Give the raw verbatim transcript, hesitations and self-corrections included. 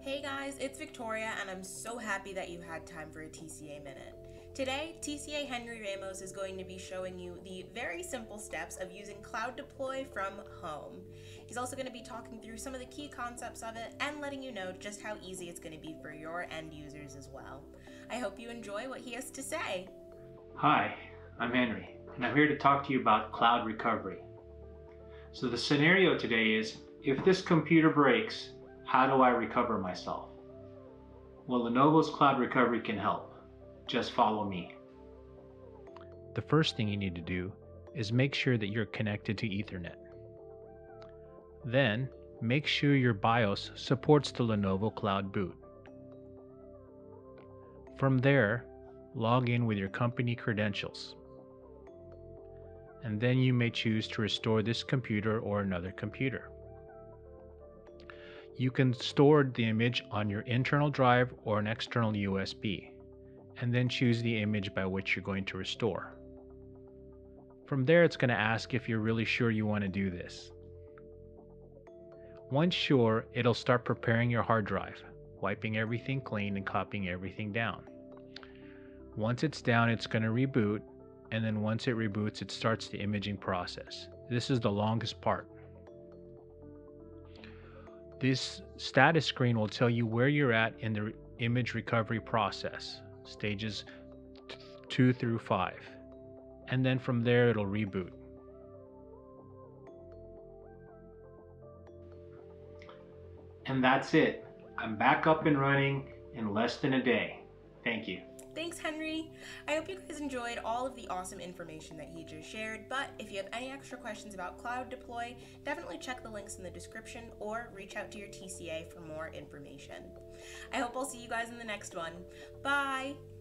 Hey guys, it's Victoria and I'm so happy that you had time for a T C A Minute. Today, T C A Henry Ramos is going to be showing you the very simple steps of using Cloud Deploy from home. He's also going to be talking through some of the key concepts of it and letting you know just how easy it's going to be for your end users as well. I hope you enjoy what he has to say. Hi, I'm Henry, and I'm here to talk to you about cloud recovery. So the scenario today is, if this computer breaks, how do I recover myself? Well, Lenovo's Cloud Recovery can help. Just follow me. The first thing you need to do is make sure that you're connected to Ethernet. Then, make sure your BIOS supports the Lenovo Cloud Boot. From there, log in with your company credentials. And then you may choose to restore this computer or another computer. You can store the image on your internal drive or an external U S B, and then choose the image by which you're going to restore. From there, it's going to ask if you're really sure you want to do this. Once sure, it'll start preparing your hard drive, wiping everything clean and copying everything down. Once it's down, it's going to reboot, and then once it reboots, it starts the imaging process. This is the longest part. This status screen will tell you where you're at in the image recovery process, stages two through five. And then from there, it'll reboot. And that's it. I'm back up and running in less than a day. Thank you. Thanks, Henry. I hope you guys enjoyed all of the awesome information that he just shared, but if you have any extra questions about Cloud Deploy, definitely check the links in the description or reach out to your T C A for more information. I hope I'll see you guys in the next one. Bye!